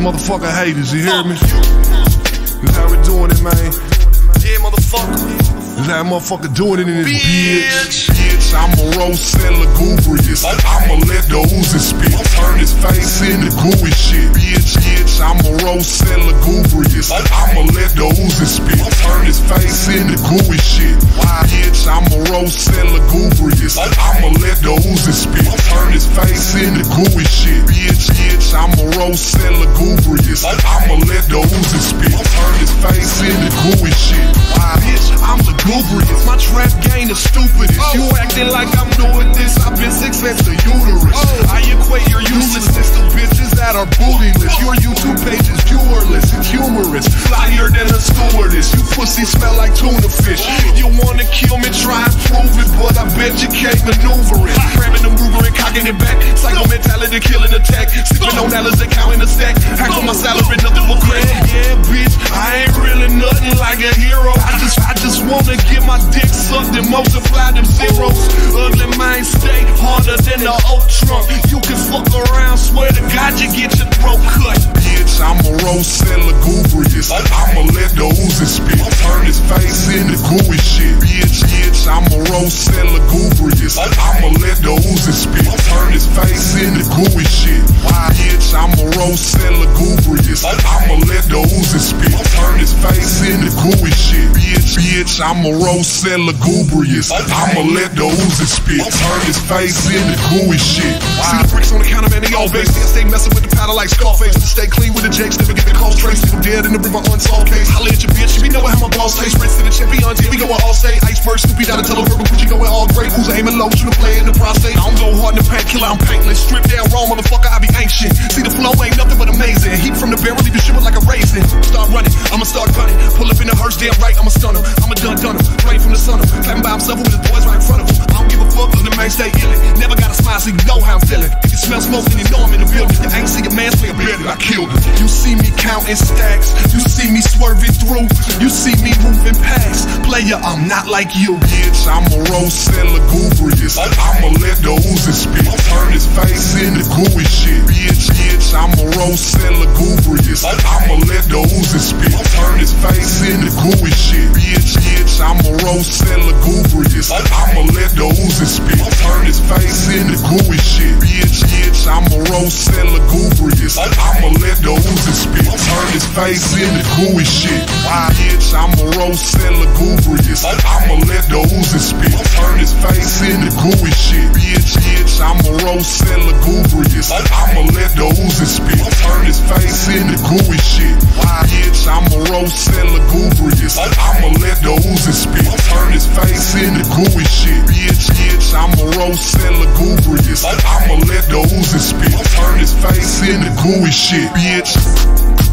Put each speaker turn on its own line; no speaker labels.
motherfucking haters, you hear me? That's how we doing it, man.
Yeah, motherfucker.
That's how motherfucker doing it in this bitch. I'ma roast and lugubrious. I'ma let the Uzi spit. Turn his face into gooey shit. Bitch, I'ma roast and lugubrious. I'ma let the Uzi spit. Turn his face into gooey shit. Bitch, I'ma roast and lugubrious. I'ma let the Uzi spit. Turn his face into gooey shit. Bitch, I'ma roast and lugubrious. I'ma let the Uzi spit. Turn his face into gooey shit. Bitch, I'm lugubrious. My trap game is stupidest. You acting like I'm doing this, I've been 6 months to uterus. I equate your uselessness to bitches that are bootyless. Your YouTube page is viewerless, it's humorous. Flyer than a stewardess. You pussy smell like tuna fish. You wanna kill me, try and prove it, but I bet you can't maneuver it. Cramming them Ruger and cocking it back. Psycho mentality, killing attack. Sipping on dollars and counting a stack. Hack on my salary, nothing but crack. Yeah, bitch, I ain't really nothing like a hero. I just wanna get my dick sucked and multiply them zeros. Ugly mind stay harder than the old trunk. You can fuck around, swear to God you get your throat cut. Bitch, I'ma roast and lugubrious. I'ma let the Uzi spit. Turn his face into gooey shit. Bitch, I'ma roast and lugubrious. I'ma let the Uzi spit. Turn his face into gooey shit. Bitch, I'ma roast and lugubrious. I'ma let the Uzi spit. Turn his face into gooey shit. Bitch, I'ma roast and lugubrious. I'ma let the Uzi spit. Turn his face into gooey shit. See the bricks on the counter, man, they all base. I stay messing with the powder like Scarface. Stay clean with the jakes, never get the cold trace. People dead in the river, unsolved case. Holla at your bitch, you be knowing how my balls taste. Race to the champions, yeah, we going all state. Iceberg, Snoopy, down to televerbal, Gucci going all great. Who's aiming low, shoot a play in the prostate. I don't go hard in the pack, killer, I'm paintless. Strip down wrong, motherfucker, I be ancient. See the flow ain't nothing but amazing. Heat from the barrel, leave you shivering like a raisin. Start running, I'ma start gunning. Pull up in the hearse, damn right, I'ma stun him. I'ma done him. Rain from the sun him. Clapping by himself with his boys right in front of him. I don't give a fuck, cause the man stay illin'. Never got a smile, so you know how I'm feeling. If you smell smoke, then you know I'm in the building. You ain't see a man swing a blade, I killed him. You see me counting stacks. You see me swerving through. You see me moving past. Player, I'm not like you. Bitch, I'ma roast and lugubrious. I'ma let the Uzi spit. Turn his face into gooey shit. Bitch, I'ma roast and lugubrious. I'ma let the Uzi spit. Turn his face into gooey shit. Bitch, I'ma roast and lugubrious. I'ma let the Uzi spit. Turn his face into gooey shit. Bitch, I'ma roast and lugubrious. I'ma let the Uzi spit. Turn his face into gooey shit. Bitch, I'ma roast and lugubrious. I'ma let the Uzi spit. Turn his face into gooey shit. Bitch, I'ma roast and lugubrious. I'ma let the Uzi spit. Turn his face into gooey shit. Bitch, I'ma roast and lugubrious. I'ma let the Uzi spit. Turn his face into gooey shit. Bitch, I'ma roast and lugubrious. I'ma let the Uzi spit. Turn his face into gooey shit. Bitch.